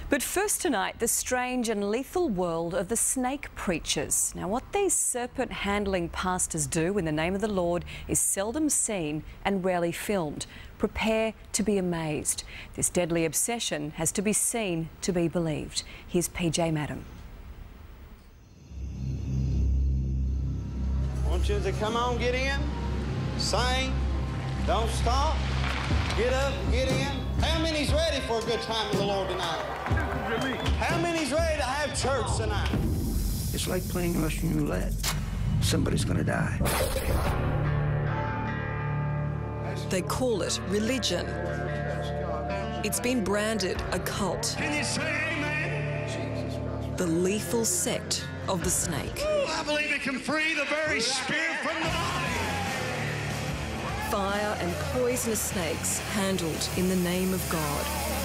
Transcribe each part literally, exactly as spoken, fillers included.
But first tonight, the strange and lethal world of the snake preachers. Now, what these serpent-handling pastors do in the name of the Lord is seldom seen and rarely filmed. Prepare to be amazed. This deadly obsession has to be seen to be believed. Here's P J Madam. I want you to come on, get in, sing, don't stop, get up, get in. How many's ready for a good time with the Lord tonight? How many's ready to have church tonight? It's like playing Russian roulette. Somebody's gonna die. They call it religion. It's been branded a cult. Can you say amen? The lethal sect of the snake. Ooh, I believe it can free the very spirit from the body. Fire and poisonous snakes handled in the name of God.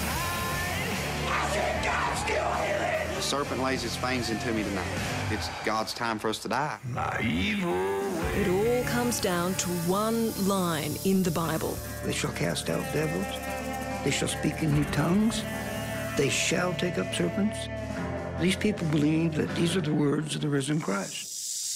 The serpent lays his fangs into me tonight. It's God's time for us to die. It all comes down to one line in the Bible. They shall cast out devils. They shall speak in new tongues. They shall take up serpents. These people believe that these are the words of the risen Christ.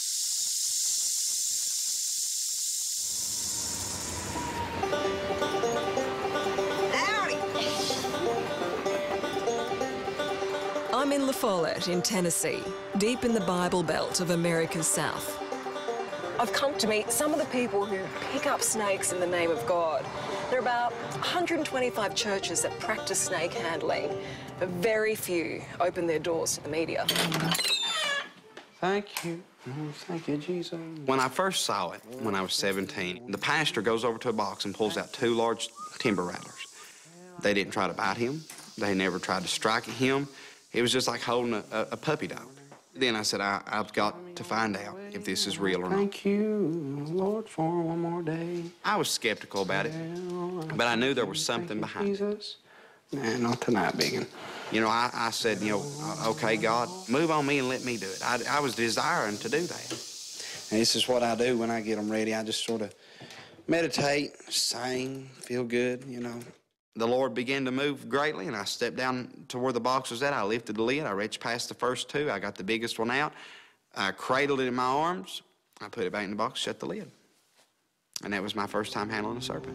I'm in La Follette in Tennessee, deep in the Bible Belt of America's South. I've come to meet some of the people who pick up snakes in the name of God. There are about one hundred twenty-five churches that practice snake handling, but very few open their doors to the media. Thank you. Thank you, Jesus. When I first saw it, when I was seventeen, the pastor goes over to a box and pulls out two large timber rattlers. They didn't try to bite him. They never tried to strike at him. It was just like holding a, a, a puppy dog. Then I said, I, I've got to find out if this is real or not. Thank you, Lord, for one more day. I was skeptical about it, but I knew there was something behind it. Nah, not tonight, biggin. You know, I, I said, you know, okay, God, move on me and let me do it. I, I was desiring to do that. And this is what I do when I get them ready. I just sort of meditate, sing, feel good, you know. The Lord began to move greatly, and I stepped down to where the box was at. I lifted the lid. I reached past the first two. I got the biggest one out. I cradled it in my arms. I put it back in the box, shut the lid. And that was my first time handling a serpent.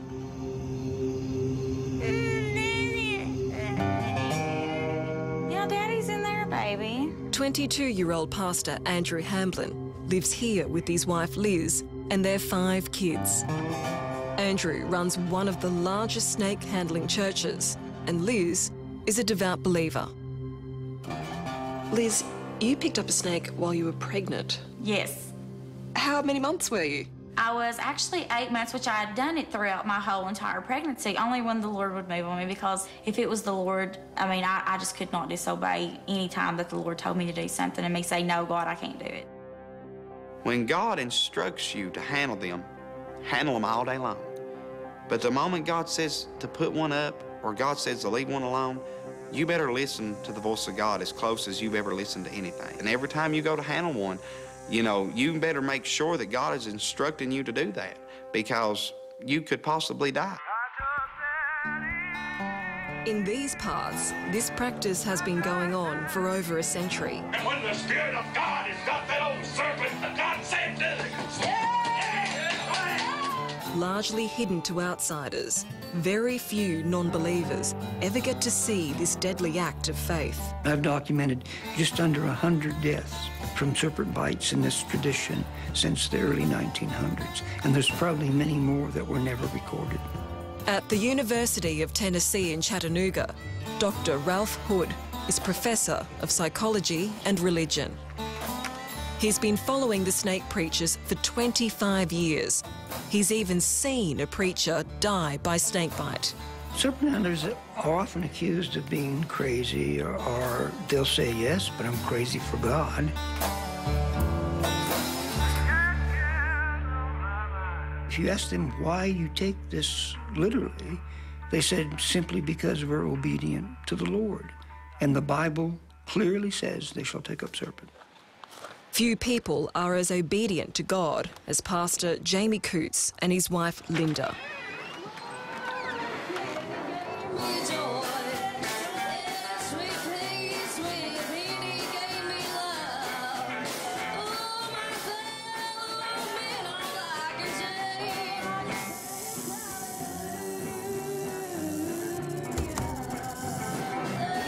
Yeah, Daddy's in there, baby. twenty-two-year-old pastor Andrew Hamblin lives here with his wife Liz and their five kids. Andrew runs one of the largest snake-handling churches, and Liz is a devout believer. Liz, you picked up a snake while you were pregnant. Yes. How many months were you? I was actually eight months, which I had done it throughout my whole entire pregnancy, only when the Lord would move on me, because if it was the Lord, I mean, I, I just could not disobey any time that the Lord told me to do something and me say, no, God, I can't do it. When God instructs you to handle them, handle them all day long. But the moment God says to put one up, or God says to leave one alone, you better listen to the voice of God as close as you've ever listened to anything. And every time you go to handle one, you know, you better make sure that God is instructing you to do that, because you could possibly die. In these parts, this practice has been going on for over a century. And when the Spirit of God has got that old serpent, God said to Largely hidden to outsiders, very few non-believers ever get to see this deadly act of faith. I've documented just under one hundred deaths from serpent bites in this tradition since the early nineteen hundreds, and there's probably many more that were never recorded. At the University of Tennessee in Chattanooga, Doctor Ralph Hood is Professor of Psychology and Religion. He's been following the snake preachers for twenty-five years. He's even seen a preacher die by snakebite. Serpent handlers are often accused of being crazy, or, or they'll say, yes, but I'm crazy for God. If you ask them why you take this literally, they said simply because we're obedient to the Lord. And the Bible clearly says they shall take up serpents. Few people are as obedient to God as Pastor Jamie Coots and his wife Linda.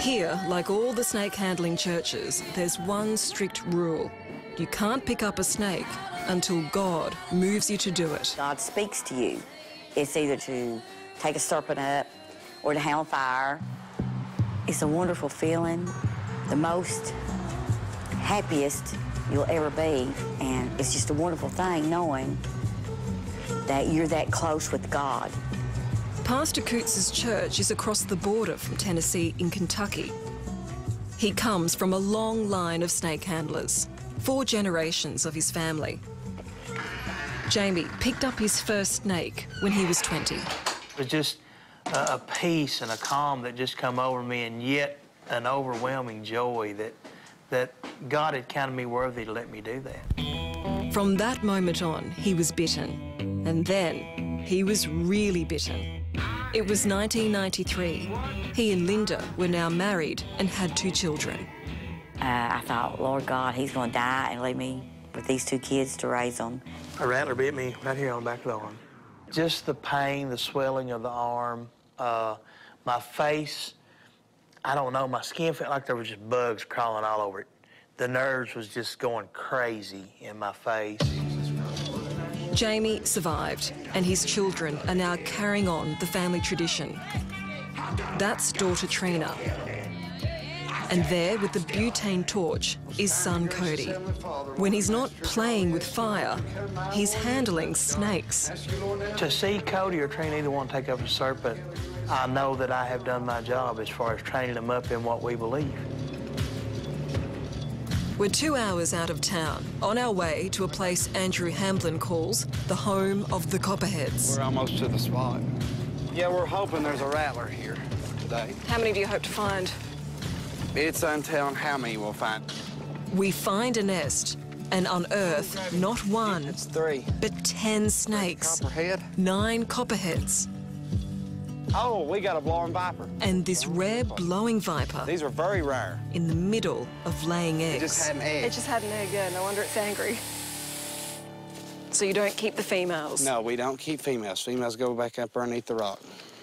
Here, like all the snake-handling churches, there's one strict rule. You can't pick up a snake until God moves you to do it. God speaks to you. It's either to take a serpent up or to handle fire. It's a wonderful feeling, the most happiest you'll ever be, and it's just a wonderful thing knowing that you're that close with God. Pastor Coots' church is across the border from Tennessee in Kentucky. He comes from a long line of snake handlers, four generations of his family. Jamie picked up his first snake when he was twenty. It was just a, a peace and a calm that just come over me, and yet an overwhelming joy that, that God had counted me worthy to let me do that. From that moment on, he was bitten. And then he was really bitten. It was nineteen ninety-three. He and Linda were now married and had two children. Uh, I thought, Lord God, he's going to die and leave me with these two kids to raise them. A rattler bit me right here on the back of the arm. Just the pain, the swelling of the arm, uh, my face, I don't know, my skin felt like there was just bugs crawling all over it. The nerves was just going crazy in my face. Jamie survived, and his children are now carrying on the family tradition. That's daughter Trina. And there, with the butane torch, is son Cody. When he's not playing with fire, he's handling snakes. To see Cody or Trina either one take up a serpent, I know that I have done my job as far as training them up in what we believe. We're two hours out of town, on our way to a place Andrew Hamblin calls the home of the Copperheads. We're almost to the spot. Yeah, we're hoping there's a rattler here today. How many do you hope to find? It's untold how many we'll find. We find a nest and unearth not one, It's three. but ten snakes, Copperhead. nine copperheads, Oh, we got a blowing viper. and this rare blowing viper These are very rare. in the middle of laying It eggs. just had an egg. It just had an egg, yeah, no wonder it's angry. So you don't keep the females? No, we don't keep females. Females go back up underneath the rock.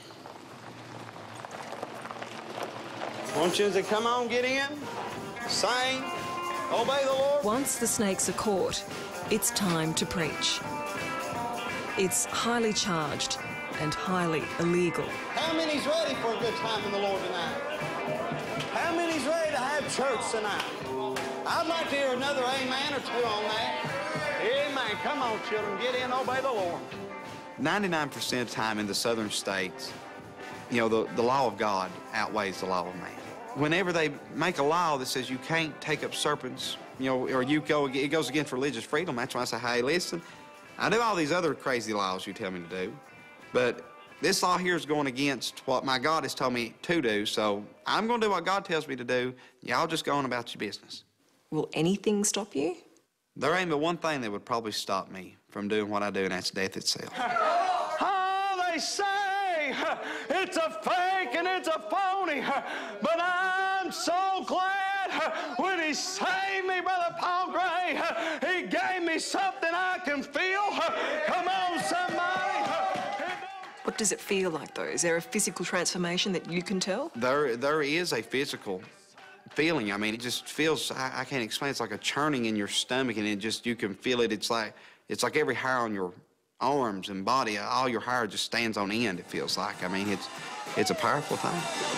Won't you to come on, get in, sing, obey the Lord? Once the snakes are caught, it's time to preach. It's highly charged and highly illegal. How many's ready for a good time in the Lord tonight? How many's ready to have church tonight? I'd like to hear another amen or two on that. Amen. Come on, children, get in, obey the Lord. ninety-nine percent of the time in the southern states, you know, the, the law of God outweighs the law of man. Whenever they make a law that says you can't take up serpents, you know, or you go, it goes against religious freedom, that's why I say, hey, listen, I do all these other crazy laws you tell me to do, but this law here is going against what my God has told me to do, so I'm going to do what God tells me to do. Y'all just go on about your business. Will anything stop you? There ain't but one thing that would probably stop me from doing what I do, and that's death itself. Oh, they say it's a fake and it's a phony, but I'm so glad when he saved me, Brother Paul Gray, he gave me something I can feel. Come on, somebody. What does it feel like, though? Is there a physical transformation that you can tell? There, there is a physical feeling. I mean, it just feels, I, I can't explain, it's like a churning in your stomach, and it just, you can feel it. It's like, it's like every hair on your arms and body, all your hair just stands on end, it feels like. I mean, it's, it's a powerful thing.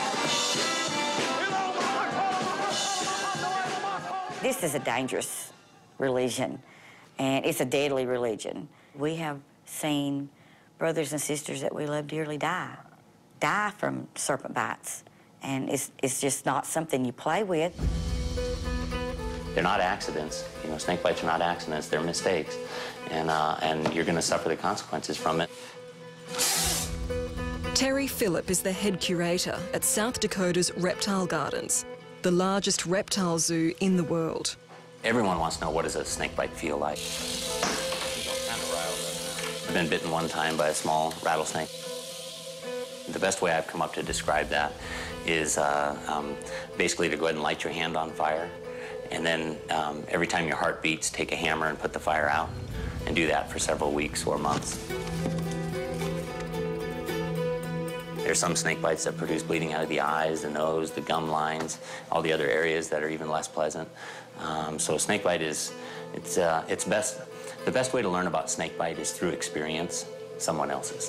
This is a dangerous religion, and it's a deadly religion. We have seen brothers and sisters that we love dearly die, die from serpent bites, and it's, it's just not something you play with. They're not accidents. You know, snake bites are not accidents, they're mistakes. And, uh, and you're gonna suffer the consequences from it. Terry Phillip is the head curator at South Dakota's Reptile Gardens, the largest reptile zoo in the world. Everyone wants to know, what does a snake bite feel like? I've been bitten one time by a small rattlesnake. The best way I've come up to describe that is uh, um, basically to go ahead and light your hand on fire, and then um, every time your heart beats, take a hammer and put the fire out, and do that for several weeks or months. There's some snake bites that produce bleeding out of the eyes, the nose, the gum lines, all the other areas that are even less pleasant. Um, so snake bite is, it's, uh, it's best, the best way to learn about snake bite is through experience, someone else's.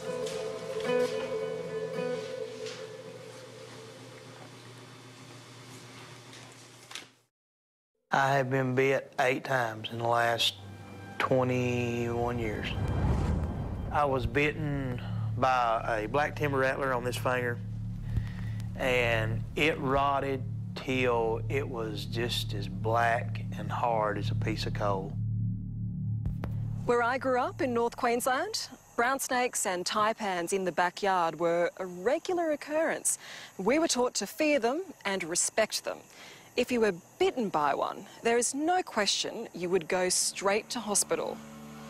I have been bit eight times in the last twenty-one years. I was bitten by a black timber rattler on this finger, and it rotted till it was just as black and hard as a piece of coal. Where I grew up in North Queensland, brown snakes and taipans in the backyard were a regular occurrence. We were taught to fear them and respect them. If you were bitten by one, there is no question you would go straight to hospital.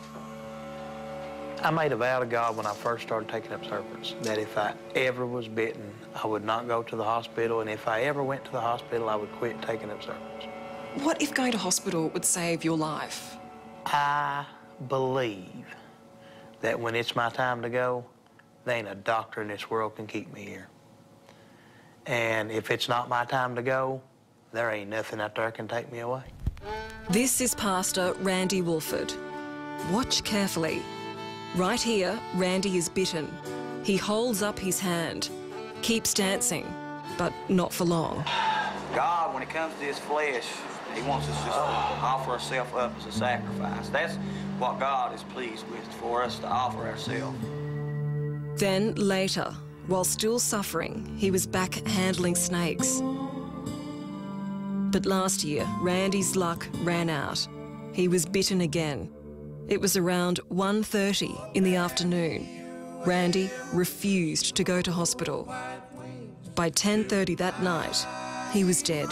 I made a vow to God when I first started taking up serpents that if I ever was bitten, I would not go to the hospital, and if I ever went to the hospital, I would quit taking up serpents. What if going to hospital would save your life? I believe that when it's my time to go, there ain't a doctor in this world can keep me here. And if it's not my time to go, there ain't nothing out there can take me away. This is Pastor Randy Wolford. Watch carefully. Right here, Randy is bitten. He holds up his hand, keeps dancing, but not for long. God, when it comes to his flesh, he wants us just to offer ourselves up as a sacrifice. That's what God is pleased with, for us to offer ourselves. Then later, while still suffering, he was back handling snakes. But last year, Randy's luck ran out. He was bitten again. It was around one thirty in the afternoon. Randy refused to go to hospital. By ten thirty that night, he was dead.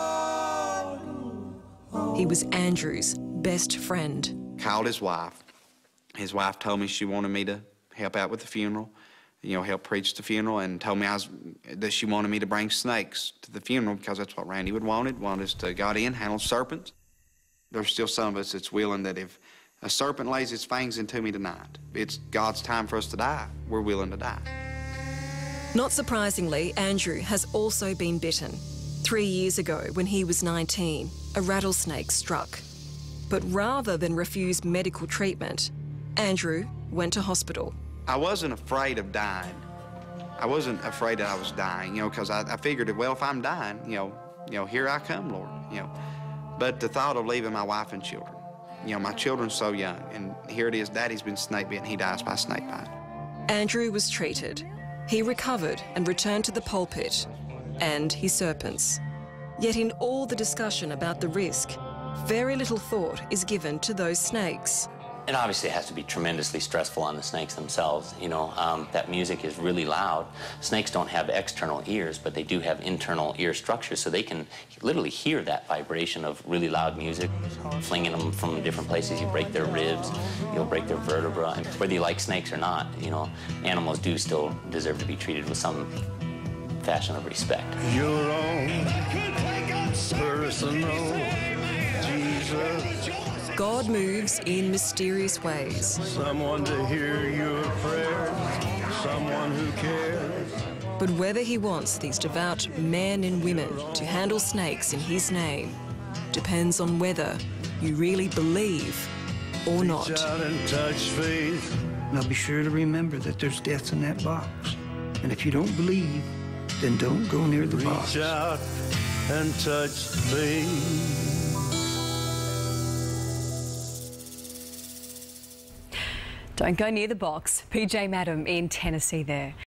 He was Andrew's best friend. Called his wife. His wife told me she wanted me to help out with the funeral, you know, help preach the funeral, and told me I was, that she wanted me to bring snakes to the funeral because that's what Randy would wanted, wanted us to go in, handle serpents. There's still some of us that's willing that if a serpent lays its fangs into me tonight, it's God's time for us to die, we're willing to die. Not surprisingly, Andrew has also been bitten. Three years ago, when he was nineteen, a rattlesnake struck. But rather than refuse medical treatment, Andrew went to hospital. I wasn't afraid of dying. I wasn't afraid that I was dying, you know, because I, I figured, well, if I'm dying, you know, you know, here I come, Lord, you know. But the thought of leaving my wife and children, you know, my children's so young, and here it is, Daddy's been snake bitten, he dies by snake bite. Andrew was treated. He recovered and returned to the pulpit and his serpents. Yet in all the discussion about the risk, very little thought is given to those snakes. It obviously has to be tremendously stressful on the snakes themselves. You know, um, that music is really loud. Snakes don't have external ears, but they do have internal ear structures, so they can literally hear that vibration of really loud music. Flinging them from different places, you break their ribs, you'll break their vertebra. And whether you like snakes or not, you know, animals do still deserve to be treated with some fashion of respect. Your own personal Jesus. God moves in mysterious ways. Someone to hear your prayers, someone who cares. But whether he wants these devout men and women to handle snakes in his name depends on whether you really believe or not. Reach out and touch faith. Now be sure to remember that there's death in that box. And if you don't believe, then don't go near the box. Reach out and touch faith. Don't go near the box. P J Madam in Tennessee there.